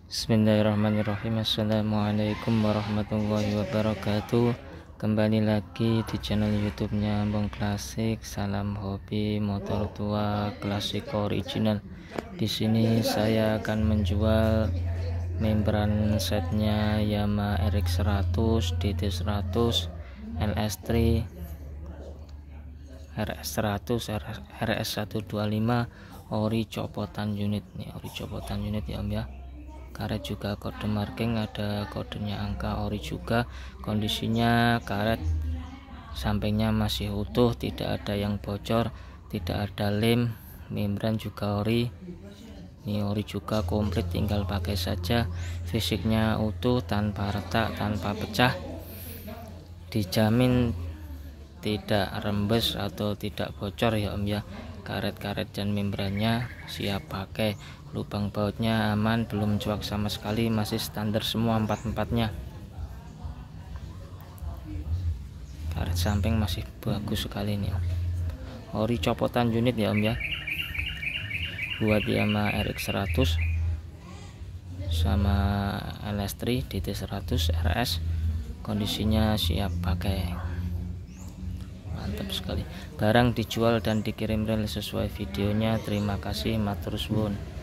Bismillahirrahmanirrahim. Assalamualaikum warahmatullahi wabarakatuh. Kembali lagi di channel YouTube-nya Bang Klasik. Salam hobi motor tua klasik original. Di sini saya akan menjual membran setnya Yamaha RX100, DT100, LS3, RS100, RS125, ori copotan unit nih, ori copotan unit ya Om ya. Karet juga kode marking, ada kodenya angka, ori juga. Kondisinya karet sampingnya masih utuh, tidak ada yang bocor, tidak ada lem. Membran juga ori, ini ori juga komplit, tinggal pakai saja. Fisiknya utuh, tanpa retak, tanpa pecah, dijamin tidak rembes atau tidak bocor ya Om ya. Karet-karet dan membrannya siap pakai, lubang bautnya aman, belum cuak sama sekali, masih standar semua empat-empatnya. Karet samping masih bagus sekali nih Om. Ori copotan unit ya Om ya, buat Yamaha RX100 sama LS3, DT100, RS. Kondisinya siap pakai, mantap sekali. Barang dijual dan dikirim rel sesuai videonya. Terima kasih, matur suwun.